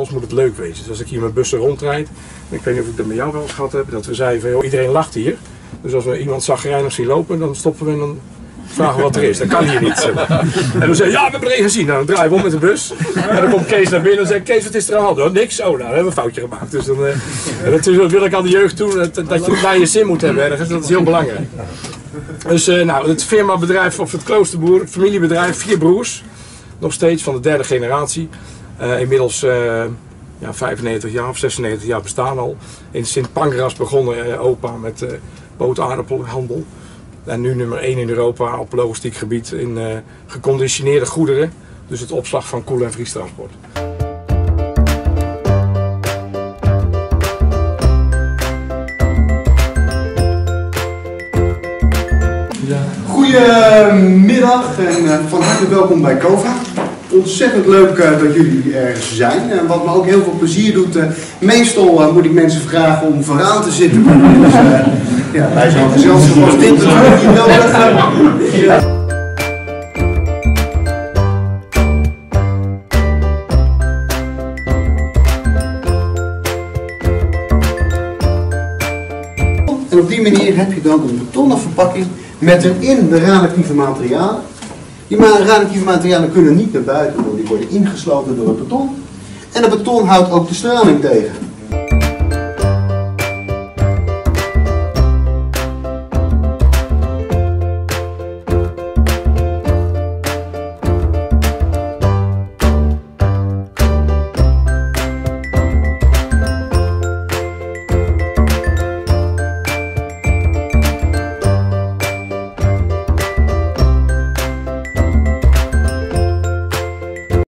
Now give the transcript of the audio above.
vervolgens moet het leuk wezen. Dus als ik hier met bussen rondrijd, ik weet niet of ik dat met jou wel eens gehad heb, dat we zeiden van joh, iedereen lacht hier. Dus als we iemand chagrijnig zien lopen, dan stoppen we en dan vragen we wat er is. Dat kan hier niet. En dan zeggen we, ja, we hebben er één gezien. Nou, dan draaien we om met de bus. En dan komt Kees naar binnen en zegt, Kees, wat is er aan de hand? Oh, niks. Oh, nou, dan hebben we een foutje gemaakt. Dus dan dat wil ik aan de jeugd doen, dat je naar je zin moet hebben ergens. Dat is heel belangrijk. Dus nou, het firmabedrijf of het kloosterboer, het familiebedrijf, 4 broers. Nog steeds van de 3e generatie. Inmiddels 95 jaar of 96 jaar bestaan al. In Sint Pancras begonnen opa met boot-aardappelhandel. En nu nummer 1 in Europa op logistiek gebied in geconditioneerde goederen. Dus het opslag van koel- en vriestransport. Goedemiddag en van harte welkom bij COVA. Ontzettend leuk dat jullie er zijn. En wat me ook heel veel plezier doet, meestal moet ik mensen vragen om vooraan te zitten. Dus ja, bij zo'n gezelschap als dit natuurlijk niet nodig. En op die manier heb je dan een betonnen verpakking met erin de radioactieve materialen. Die radioactieve materialen kunnen niet naar buiten, want die worden ingesloten door het beton. En het beton houdt ook de straling tegen.